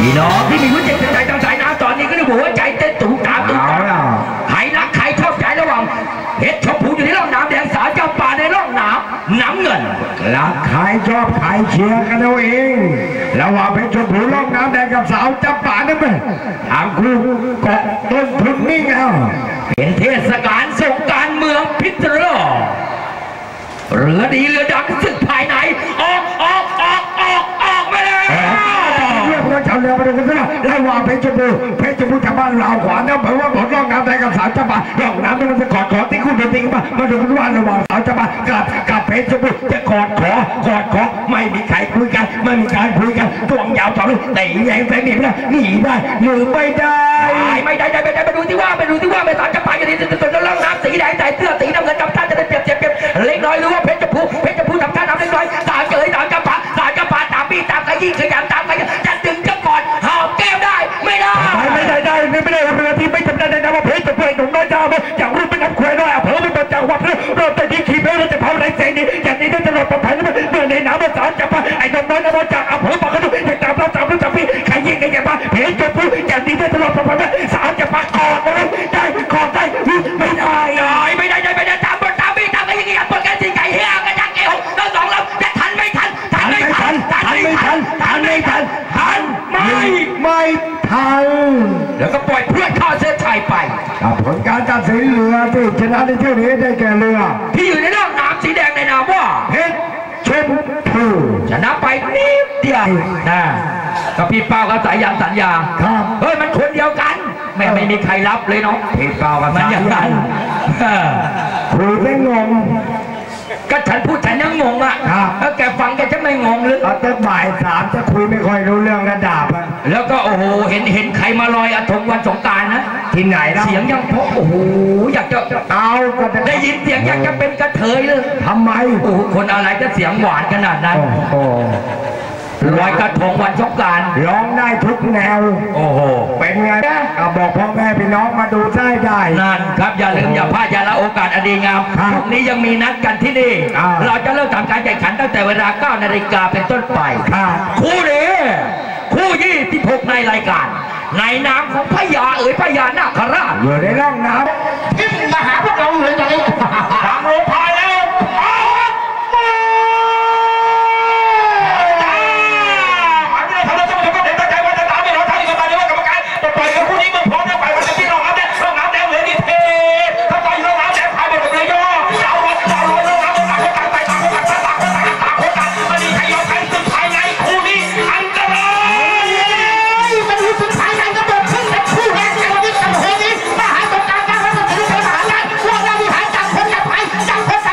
พี่น้องที่มีหัวใจใจทางสายน้ำตอนนี้ก็ได้หัวใจเต้นตุ้มตามตุ้มตามใครรักใครชอบใจระหว่างเพชรชมพูอยู่ในร่องน้ำแดงสาวเจ้าป่าในร่องน้ำเงินรักใครชอบใครเชียร์กันเอาเองระหว่างเพชรชมพูร่องน้ำแดงกับสาวเจ้าป่านั่นเป็นทางคู่เกาะต้นทุนนิ่งเอาเป็นเทศกาลสงกรานต์เมืองพิษณุโลกเรือดีเรือดังศึกภายในออกไปเลยเรื่องเราจะเรือมาดูกันซะระหว่างเพชรชมพูชาวบ้านลาวขวานนะเพราะว่าผลร่องน้ำแดงกับสาวเจ้าป่าร่องน้ำมันจะกอดขอที่คู่เดินติงมาดูกันว่าระหว่างสาวเจ้าป่ากับเพชรชมพูจะกอดขอไม่มีใครคุยกันไม่มีการคุยกันตัวยาวต่อเลยแต่แรงแฝงหนีไม่ได้หนีได้หรือไม่ได้ไม่ได้ไปดูที่ว่าไปสาวเจ้าป่าอยู่ที่ตัวร่องน้ำสีแดงใส่เสื้อสีน้ำเงินจำท่าจะได้เปรียบเล็กน้อยหรือว่าเพชรชมพูทำท่าน้ำเล็กน้อยสาวเจ้าป่าตามปีตามขยี้ขยำตามขยี้จะดึงจะกอดหอมแก้มได้ไม่ได้ไม่ได้เป็นนาทีไม่จำได้นะว่าเพชรจะเพื่อนหนุ่มน้อยดาวอย่างรูปเป็นน้ำแควน้อยเผลอเป็นบอลจังหวะเราแต่ที่ขี่เพชรจะเผาแรงเสียงนี้อย่างนี้จะหลบปลอดภัยเมื่อในน้ำมันสารจะพาไอ้หนุ่มน้อยนะว่าจากเผลอปากกระดูกจะจับพี่ใครยิงกันอย่างบ้าเพชรจะพูดอย่างนี้จะหลบปลอดภัยสารจะพากอดได้ไม่ได้ตามพี่ตามขยี้ปวดกันสิไก่เฮียกันยักเอวเราสองเราจะทันไม่ทันไม่ทันแล้วก็ปล่อยเพื่อนข้าเส้นชัยไปผลการตัดสินเรือที่ชนะในเที่ยวนี้ได้แก่เรือที่อยู่ในร่องน้ำสีแดงในนามว่าเพชรชมพูชนะไปนิดเดียวนะกับพี่เป้ากับสายยันสัญญาครับเฮ้ยมันคนเดียวกันไม่มีใครรับเลยเนาะพี่เป้ากับสายยันคุยไม่งงก็ฉันพูดฉันยังงงอ่ะแล้วแกฟังแกจะไม่งงหรือแต่บ่าย3จะคุยไม่ค่อยรู้เรื่องระดับแล้วก็โอ้โหเห็นใครมาลอยกระทงวันสงกรานต์นะที่ไหนนะเสียงยังเพราะโอ้โหอยากจะได้ยินเสียงอยากจะเป็นกระเทยเลยทำไมโอ้คนอะไรจะเสียงหวานขนาดนั้นลอยกระทงวันสงกรานต์ร้องได้ทุกแนวโอ้โหเป็นไงบอกพ่อแม่พี่น้องมาดูได้นั่นครับอย่าลืมอย่าพลาดอย่าละโอกาสอันดีงามพรุ่งนี้ยังมีนัดกันที่นี่เราจะเริ่มทำการแข่งขันตั้งแต่เวลา 9 นาฬิกาเป็นต้นไปคู่นี้คู่26ในรายการในนามของพญานาคราชอยู่ในร่องน้ำที่มาหาพวกเราเลยตอนนี้ทางโลพายแล้วเ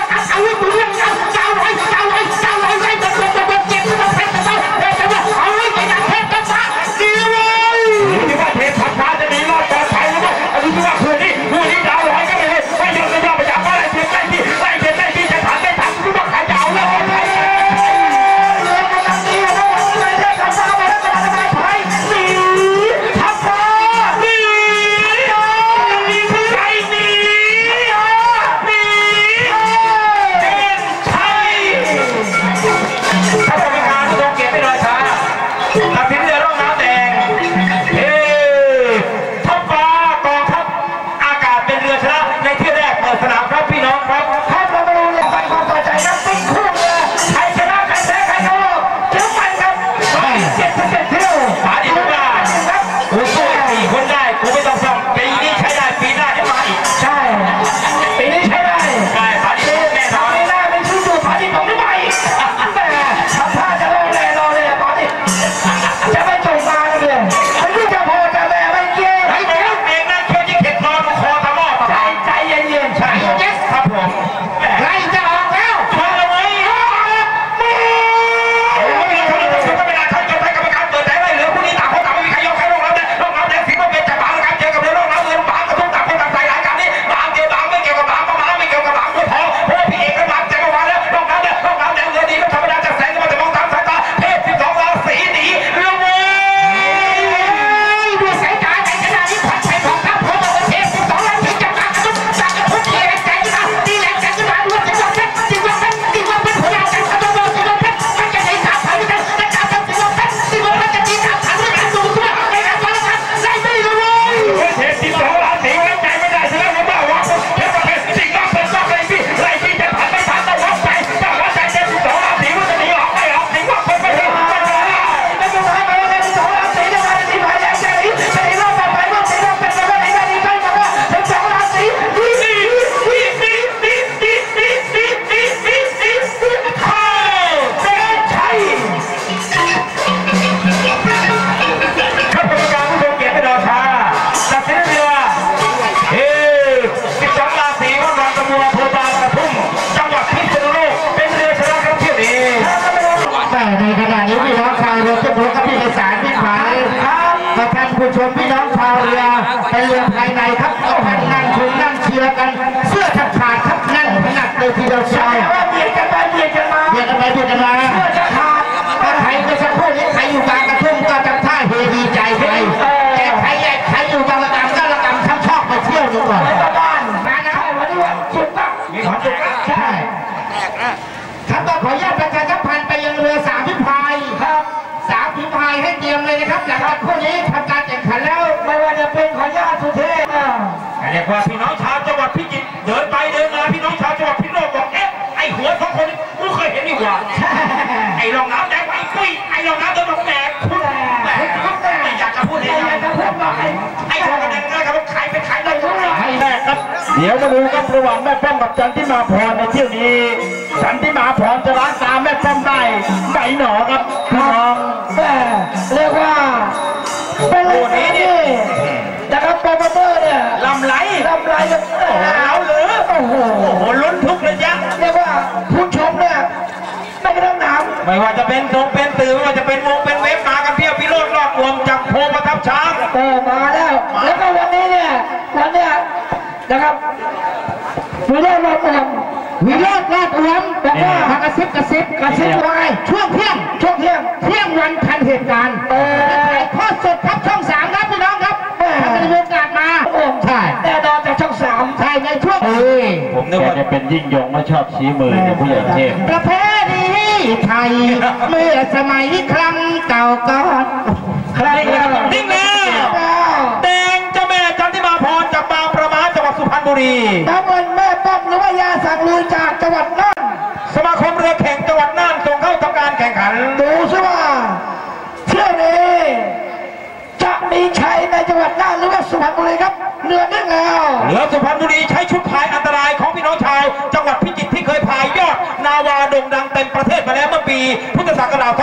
ชาวเรือเป็นเรือภายในครับก็นั่งชมนั่งเชียร์กันเสื้อขาดครับนั่นขนาดเลยทีเดียวใช่เบียดกันไปเบียดกันมาเบียดกันไปเบียดกันมาเสื้อขาดถ้าใครไม่สักครู่นี้ใครอยู่กลางกระทุ่มก็จำท่าเฮดีใจไปแต่ใครอยู่บางระกำก็ระกำช้ำชอบไปเที่ยวดูก่อนบ้านมานะวันนี้สุดมากมีความสุขใช่ครับก็ขออนุญาตประชาสัมพันธ์ไปยังเรือ3 ฝีพายครับ3 ฝีพายให้เตรียมเลยนะครับหลังจากคู่นี้ทำการแข่งขันแล้วไม่ว่าจะเป็นขออนุญาตสุเทพเรียกว่าพี่น้องชาวจังหวัดพิจิตรเดินไปเดินมาพี่น้องชาวจังหวัดพิษณุโลกบอกไอ้หัวของคนกูเคยเห็นนี่หว่าไอ้รองน้ำแดงไอ้ปุ้ยไอ้รองน้ำเดินมาแดงคุณไม่อยากจะพูดเลยไอ้คนกันแดงนะครับว่าใครเป็นใครได้ทุกอย่างให้แรกครับเดี๋ยวมาดูครับระหว่างแม่ป้อมกับจันทิมาพรในเที่ยวนี้จันทิมาพรจะล้างตาแม่ป้อมได้ไหนหนอครับพี่น้องเรียกว่าเป็นเรื่องนี้นะครับโปรโมเตอร์เนี่ยลำไหลกันเอาหรือโอ้โหลุ้นทุกระยะเรียกว่าผู้ชมเนี่ยไม่กระน้ำไม่ว่าจะเป็นตรงเป็นตื่นไม่ว่าจะเป็นวงเป็นเว็บมากันเพียบพิโรจน์รอดรวมจากโพประทับช้างมาแล้วแล้วก็วันนี้เนี่ยนะครับวิโรจน์รอดรวมแบบว่ากระซิบว่าไงช่วงเที่ยงวันทันเหตุการณ์ทอดสดครับช่อง3ครับพี่น้องครับถ้าจะมีโอกาสมาใช่แต่ดอจากช่อง3ใช่ในช่วงผมนึกว่าจะเป็นยิ่งยงไม่ชอบชี้มือในผู้ใหญ่เทพประเพณีไทยเมื่อสมัยครั้งเก่าก่อนใครนิ่งแล้วแดงเจ้าแม่จันทิมาพรจากบางประมาจังหวัดสุพรรณบุรีตำบลแม่ป้อมหรือว่ายาสังลุยจากจังหวัดน่านสมาคมเรือแข่งจังหวัดน่านส่งเข้าทำการแข่งขันดูซิว่าเชื่อนี้จะมีชัยในจังหวัดน่านหรือว่าสุพรรณบุรีครับเรือนิ่งแล้วเรือสุพรรณบุรีใช้ชุดพายอันตรายของพี่น้องชาวจังหวัดพิจิตรที่เคยพายยอดนาวาโด่งดังเต็มประเทศมาแล้วเมื่อปีพุทธศักราช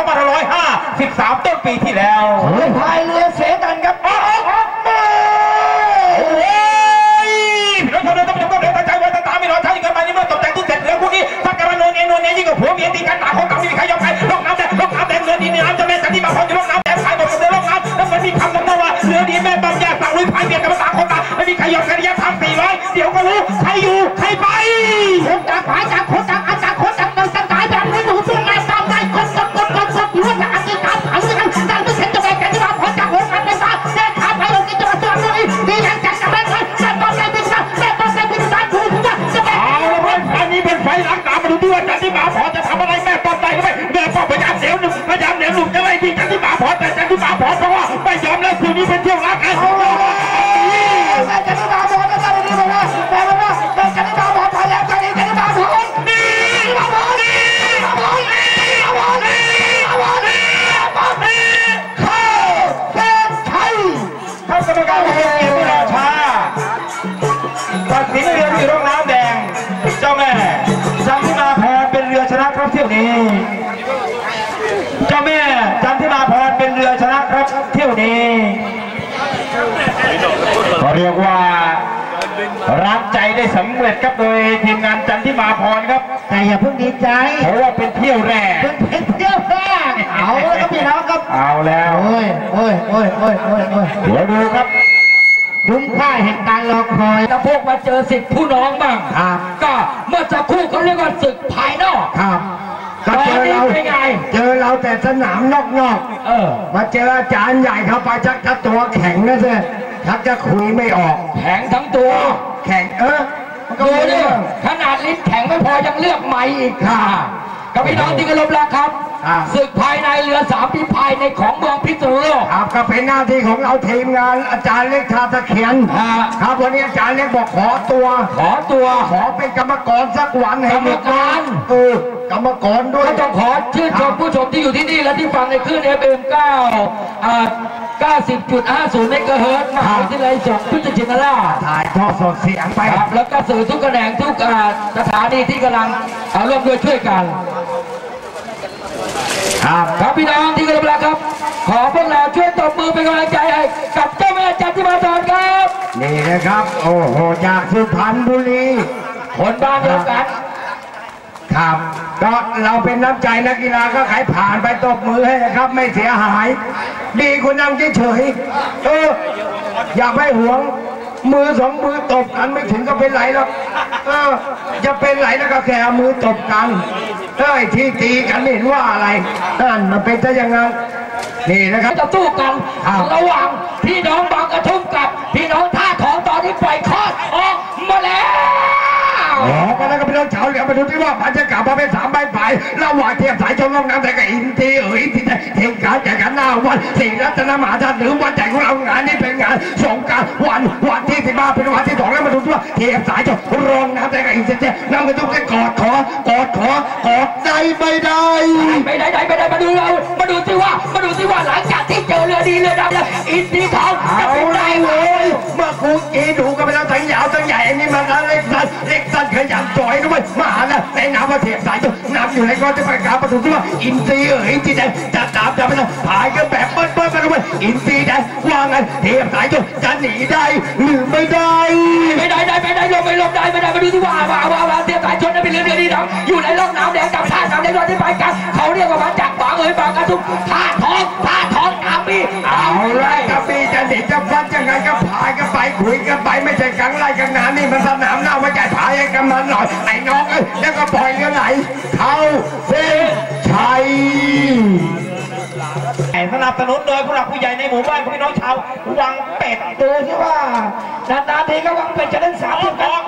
2553ต้นปีที่แล้วพายเรือเสดันครับพี่น้องชาวเรือต้องเดินตั้งใจไว้ตั้งตาไม่รอช้าอย่างเกินไปนี่เมื่อตกแต่งตู้เสร็จเรือพวกนี้สักการะโนเนยิ่งกว่าผัวเมียตีกันต่างคนต่างไม่มีใครยอมใครลงน้ำแดงเรือดีน้ำจะแม่จันทิมาพรอยู่ลงน้ำแดงพายหมดเรือลงน้ำแล้วมันมีคำนำหน้าว่าเรือดีแม่บางแย่สั่งลุยพายเบียดกันมาต่างคนต่างไม่มีใครยอมกันระยะทาง400เดี๋ยวก็รู้ใครอยู่ใครไปคนต่างพายจากคนต่างอาจากคนต่างเดินสายแบบนี้หนูเพื่อนนายตามได้คนอยู่ว่าจะอาชีพการผ่านด้วยกันดังไม่เห็นจะไปกันที่บ้านคนจากหัวกันเป็นตาเดินขาไปลงกินจังหวัดสุพรรณบุรีดีแรงจัดกันแม่ต้องได้เป็นถูกจะเอาละเว้ยอันนี้เป็นไฟหลังตามมาดูด้วยจันทิมาพรจะทำอะไรแม่ป้อมได้ไหมแม่ป้อมพยายามเหนียวหนุ่มจะไล่ที่จันทิมาพรแต่จันทิมาพรเพราะว่าไม่ยอมแล้วคืนนี้เป็นเที่ยวรักกันจันทิมาพรก็ได้ดีเลยนะแต่ว่าจันทิมาพรพยายามจันทิมาพรนี่เข้ากรรมการเกียรติราชาตัดสินเรือที่ร่องน้ำแดงเจ้าแม่จันทิมาพรเป็นเรือชนะครับเที่ยวนี้เจ้าแม่จันทิมาพรเป็นเรือชนะครับเที่ยวนี้เขาเรียกว่ารับใจได้สำเร็จครับโดยทีมงานจันทิมาพรครับแต่อย่าเพิ่งดีใจเพราะว่าเป็นเที่ยวแรกเอาแล้วก็พี่น้องครับเอาแล้วโอ้ยเดี๋ยวดูครับลุ้มค่าเหตุการณ์รอคอยตะพวกมาเจอสิทธิผู้น้องบ้างก็เมื่อสักครู่เขาเรียกว่าศึกภายนอกครับก็เจอเราแต่สนามนอกมาเจออาจารย์ใหญ่เข้าไปชักจะตัวแข็งนะเซ่ชักจะคุยไม่ออกแข็งทั้งตัวแข็งดูดิขนาดลิ้นแข็งไม่พอยังเลือกไม้อีกค่ะกับพี่น้องที่เคารพรักครับศึกภายในเรือ3 ฝีพายในของเมืองพิษณุโลกก็เป็นหน้าที่ของเราทีมงานอาจารย์เล็กทาตะเขียนครับวันนี้อาจารย์เล็กบอกขอเป็นกรรมกรสักวันให้กรรมการกรรมกรด้วยต้องขอชื่นชมผู้ชมที่อยู่ที่นี่และที่ฟังในคลื่น FM 90.50 เมกะเฮิรตซ์มหาวิทยาลัยสงฆ์พุทธชินราชถ่ายทอดสดเสียงไปแล้วก็สื่อทุกแขนงทุกสถานีที่กำลังร่วมด้วยช่วยกันครับพี่น้องที่เคารพรักครับขอพวกเราช่วยตบมือเป็นกำลังใจให้กับเจ้าแม่จันทิมาพรครับนี่นะครับโอ้โหจากสุพรรณบุรีคนบ้านเดียวกันครับก็เราเป็นน้ำใจนักกีฬาก็ขายผ่านไปตบมือให้นะครับไม่เสียหายดีคุณนั่งเฉยอย่าไปหวงมือสองมือตบกันไม่ถึงก็เป็นไรหรอกจะเป็นไรแล้วก็แค่มือตบกันที่ตีกันเห็นว่าอะไรนั่นมันเป็นซะอย่างนั้นนี่นะครับจะสู้กันระหว่างพี่น้องบางกระทุ่มกับพี่น้องท่าทองตอนนี้ปล่อยคอดออกมาแล้วก็แล้วก็พี่น้องชาวเหลือมาดูที่ว่ามันจะกลับมาเป็น3 ใบไผ่ระหว่างเทียบสายชนลงน้ำแต่กับอินทีอินทีเห็นการแข่งขันหน้าวันศรีรัตนมหาชาติหรือวันใจของเรางานนี้เป็นงานสงกรานต์วันที่15เป็นวันที่2แล้วมาดูที่ว่าเทียบสายชนลงน้ำแต่กับอินทีน้ำกระตุ้นกอดได้ไม่ได้มาดูที่ว่าหลังจากที่เจอเรือดีเรือดำแล้วอินทีทองจะเป็นได้เลยเมื่อกูกีดูกันไปแล้วทั้งยาวทั้งใหญ่อันนี้มันเล็กสั้นขยันจ่อยด้วยมาแล้วในน้ำมาเทียบสายจนน้ำอยู่ในก้อนจะไปกราบประตูที่ว่าอินซีอินซีแดงจะตามจะไปแล้วถ่ายกันแบบเบิ้ลมาด้วยอินซีแดงว่าไงเทียบสายจนจะหนีได้หรือไม่ได้ลงได้มาดูที่ว่าเทียบสายชนนั้นเป็นเรือดีดำอยู่ในร่องน้ำแดงกับท่าน้ำแดงรอที่ไปกันเขาเรียกว่าจากบางกระทุ่มท่าทองกระบี่เอาละกระบี่จะหนีจะฟัดยังไงก็พายกันไปคุยกันไปไม่ใช่กังไรกังน้ำนี่มันสนามหน้าไม่ใช่พายกันมันหน่อยไอ้น้องแล้วก็ปล่อยกันไหลเข้าเส้นชัยสนับสนุนโดยผู้หลักผู้ใหญ่ในหมู่บ้านพี่น้องชาววังเป็ดดูที่ว่านานๆทีก็วังเป็ดจะเล่น3 ทีกัน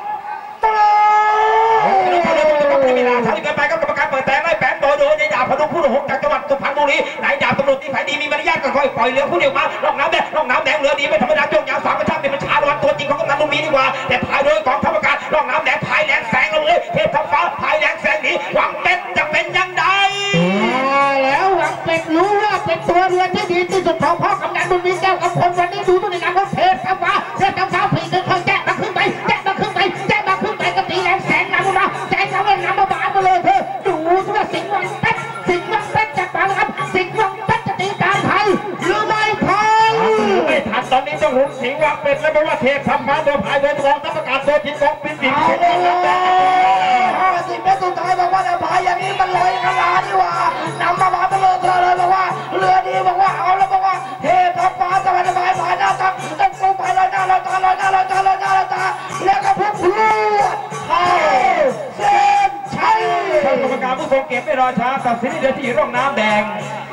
ไม่มีเวลาช้าเกินไปก็กรรมการเปิดแต่ไล่แปะโดยนายดาบพดุงผู้หกจากจังหวัดสุพรรณบุรีนายดาบตำรวจที่ฝ่ายดีมีมารยาทก็ค่อยปล่อยเรือผู้เดียวมาล่องน้ำแดงเรือดีไม่ธรรมดาโยกยาวฝังกระชับเป็นประชาชนตัวจริงของกำนันบุญมีดีกว่าแต่พายโดยกองทัพอากาศล่องน้ำแดงพายแหลงแสงเลยเทพทัพฟ้าพายแหลงแสงหนีหวังเป็ดจะเป็นยังไงแล้วหวังเป็ดรู้ว่าเป็นตัวเรือที่ดีที่สุดของพ่อกำนันบุญมีแก้วกับคนวันนี้ดูตัวในน้ำของเทพทัพฟ้าผีเดินค่อยแจ๊มาขึ้นไปก็ตีแหลงแสงน้ำมาแสงน้ำน้ำมาบานมาเลยเธอดูว่าสิงห์วังเป็ดจะบานครับสิงห์วังเป็ดจะตีตามไทยหรือไม่ทันตอนนี้ต้องหุบสิงห์วังเป็ดแล้วเพราะว่าเทพทำมาโดยพายโดยกองทัพอากาศโดยจิตกองบินสิงห์ 50 เมตรสุดท้ายบอกว่าจะพายอย่างนี้มันลอยขนาดนี้ว่านำมาบานมาเลยเธอเลยบอกว่าเรือดีบอกว่าเอาแล้วบอกว่าเทพทัพฟ้าสบายพายหน้าตักต้องลงไปลอยหน้าแล้วก็พุ่งพลวดเข้าเส้นชัยท่านกรรมการผู้ทรงเกียรติไม่รอช้าตัดสินเรือที่ร่องน้ำแดง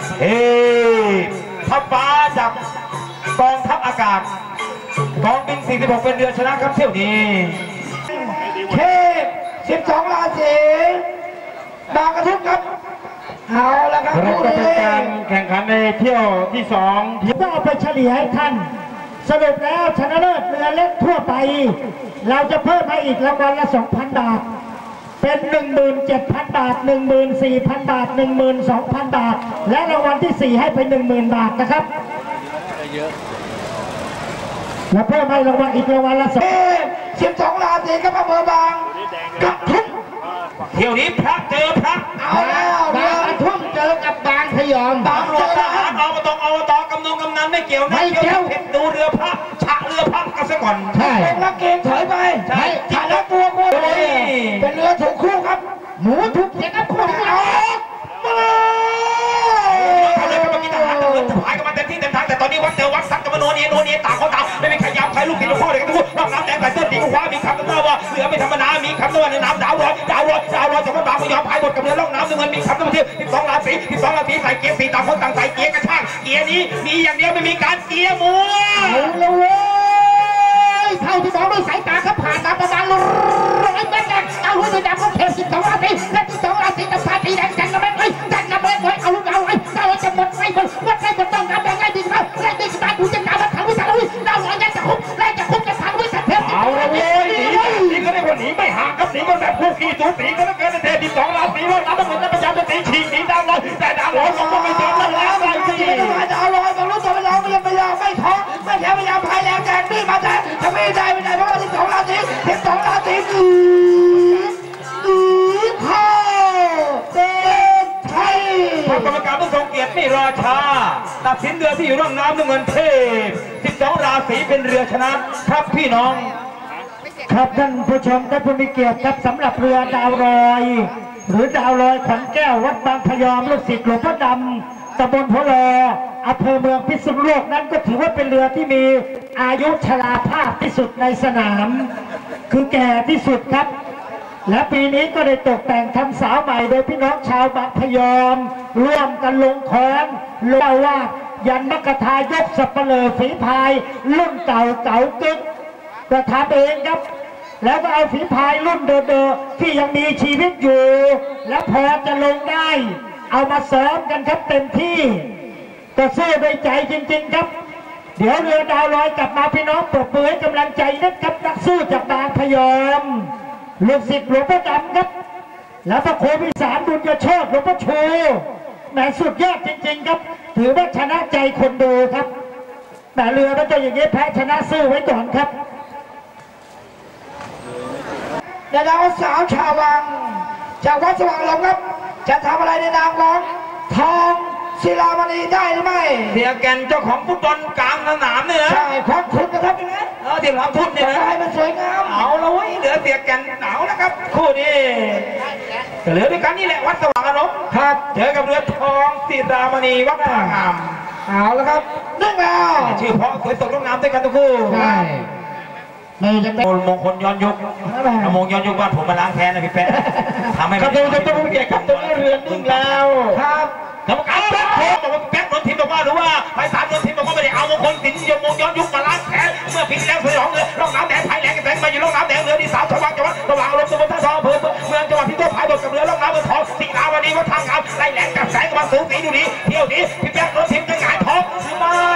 ทัพฟ้าจากกองทัพอากาศกองบิน46เป็นเรือชนะครับเที่ยวนี้เทพ12 ราศีบางกระทุ่มครับเอาละครับผู้นี้เป็นการแข่งขันในเที่ยวที่2 ที่ต้องเอาไปเฉลี่ยให้ท่านสรุปแล้วชนะเลิศเรือเล็กทั่วไปเราจะเพิ่มให้อีกรางวัลละ 2,000 บาทเป็น 17,000 บาท 14,000 บาท 12,000 บาทและรางวัลที่4ให้เป็น 10,000 บาทนะครับแล้วเพิ่มให้รางวัลอีกรางวัลละ 12 ราศีครับอำเภอบางกระทุ่มเที่ยวนี้พระเจอพระเอาแล้วเรือกระทุ่มเจอกับบางพยอมบางหลวงทหารอบตกำนันไม่เกี่ยวนะเกี่ยวดูเรือพระฉะเรือพระกันซะก่อนใช่เป็นนักเกมถอยไปใช่ฉะแล้วตัวกูเป็นเรือถูกคู่ครับหมูถูกเสียกับคู่ที่เอาเขาเลยก็มากินอาหารแต่พายกันมาเต็มที่เต็มทางแต่ตอนนี้วัดเจอวัดซักกันมาโนเนียต่างคนต่างไม่มีใครยับใครลูกศิษย์ลูกพ่อเลยกันทุกร่องน้ำแดงแต่เสื้อสีฟ้ามีคำตั้งว่าเรือไม่ธรรมดามีคำตั้งว่าในน้ำดาวร้อยจากคนบางพยอมพายหมดกับเรือร่องน้ำเงินมีคำตั้งว่า12 ราศีใส่เกียร์4ต่างคนต่างใส่เกียร์กระช่างเกียร์นี้มีอย่างเดียวไม่มีการเกียร์มัวเท่าที่มองด้วยสายตาครับผ่านมาประมาณ100 เมตรเอาลุ้นในน้ำของเทพ12 ราศีและ12 ราศีกับพาตีแดงจันทร์แม่จันทร์แม่เอาลุ้นเอาไอ้เราจะหมดไม่หมดต้องน้ำแดงไล่ดีมาดูจะน้ำมันถังวิสาลุยเราหลังจะคุบจะถังวิสาเทพเอาละเว้ยนี่ก็ได้ว่าหนีไม่ห่างครับหนีก็แบบคู่ขี้สูสีก็แล้วกันเทพ12 ราศีว่าน้ำมันจะพยายามจะตีฉีกหนีดาวลอยแต่ดาวลอยก็ไม่ยอมแล้วไปสิดาวลอยต้องรู้ตัวเราไม่ยอมไม่ท้อไม่แพ้พยายามพายแรงแกงนี่มาแต่จะไม่ได้เพราะว่า12 ราศี12 ราศีเข้าเส้นชัยกรรมการผู้ทรงเกียรติไม่รอช้าตัดสินเรือที่อยู่ร่องน้ำเงินเทพ12 ราศีเป็นเรือชนะครับพี่น้องครับท่านผู้ชมท่านผู้มีเกียรติครับสำหรับเรือดาวลอยหรือดาวลอยขวัญแก้ววัดบางพยอมลูกศิษย์หลวงพ่อดำตำบลหัวลออำเภอเมืองพิษณุโลกนั้นก็ถือว่าเป็นเรือที่มีอายุชราภาพที่สุดในสนาม คือแก่ที่สุดครับและปีนี้ก็ได้ตกแต่งทำสาวใหม่โดยพี่น้องชาวบางพยอมร่วมกันลงคอนลงว่ายันมกทายกสับเปลือฝีพายรุ่นเก่ากึกก็ทำเองครับแล้วก็เอาฝีพายรุ่นเดิมๆที่ยังมีชีวิตอยู่และพอจะลงได้เอามาซ้อมกันครับเต็มที่ก็สู้ด้วยใจจริงๆครับเดี๋ยวเรือดาวลอยกลับมาพี่น้องปรบมือให้กำลังใจนะครับนักสู้จากบางพยอมลูกศิษย์หลวงพ่อดำครับแล้วพระโควิสารบุญยโชติหลวงพ่อชูแหมสุดยอดจริงๆครับถือว่าชนะใจคนดูครับแต่เรือมันจะอย่างนี้แพ้ชนะสู้ไว้ก่อนครับและดาวสาวชาววังจากวัดสว่างลมครับจะทำอะไรในนามของทองศิลามณีได้หรือไม่เสียแกนเจ้าของฟุตบอลกลางสนามเนี่ยนะใช่ควักทุนนะครับยังไงเดี๋ยวความทุนเนี่ยนะให้มันสวยงามเอาละเว้ยเหลือเสียแกนหนาวนะครับคู่นี้เหลือด้วยกันนี่แหละวัดสว่างอารมณ์ครับเจอกับเรือทองศิลามณีวัดท่างามเอาละครับนึ่งแล้วชื่อเพราะสวยสดงดงามด้วยกันทุกคู่ใช่ไม่จะเป็นมงคลย้อนยุคมงย้อนยุคบ้านผมมาล้างแค้นนะพี่แป๊ะทำให้ครับเราจะต้องเกียรติกับตัวเรือนนึ่งแล้วครับกรรมการแป๊ะโค้บอกว่าแป๊ะโดนทีมบอกว่าหรือว่าไพศาลโดนทีมบอกว่าไม่ได้เอามงคลสินยมมงย้อนยุคมาล้างแค้นเมื่อปีที่แล้วสยองเลยร่องน้ำแดงไผ่แหลงแสงมาอยู่ร่องน้ำแดงเรือที่สาวชาวบ้านจังหวัดสว่างอารมณ์ตำบลท่าทองอำเภอเมืองจังหวัดพิจิตรพายบทกับเรือร่องน้ำเมืองทองศิลาวดีวัดท่างามไล่แหลงกับแสงมาสูงสีดูดีเที่ยวนี้พี่แป๊ะโดนทีมจะหงายท้องหรือไม่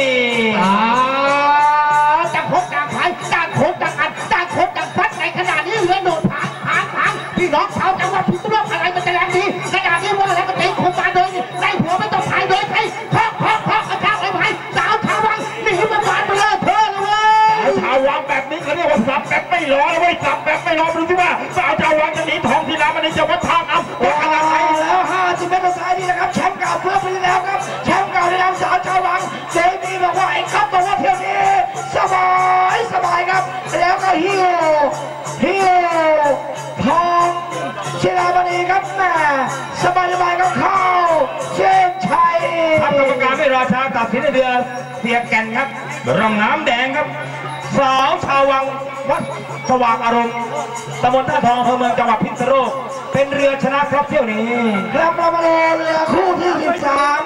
ต่างพบต่างขายต่างโขงต่างอันต่างโขงต่างพัดในขณะนี้เรือโดดผางพี่น้องชาวจังหวัดพิษณุโลกอะไรมันจะแรงดีขณะนี้ว่าแล้วก็เตะโคมาโดยได้หัวไม่ต้องพายโดยใครเคาะกระชากไอ้ไผ่สาวชาววังหนีมาบานไปเลยเธอเลยชาววังแบบนี้เขาเรียกว่าสับแบบไม่รอเลยสับแบบไม่รอดูสิว่าสาวชาววังจะหนีทองศิลามณีจะวัดท่างามว่าขนาดไหนแล้ว50 เมตรสุดท้ายนี่นะครับแชมป์เก่าเพื่อไปแล้วครับแชมป์เก่าในนามสาวชาววังเจมี่บอกว่าไอ้ครับบอกว่าเที่ยวนี้สบายครับแล้วก็ฮิวทองศิลามณีครับแม่สบายก็เข้าเส้นชัยทางกรรมการไม่รอช้าตัดสินในเรือเสียแก่นครับร่องน้ำแดงครับสาวชาววังวัดสว่างอารมณ์ตำบลท่าทองอำเภอเมืองจังหวัดพิษณุโลกเป็นเรือชนะครับเที่ยวนี้ครับเรามาดูเรือคู่ที่13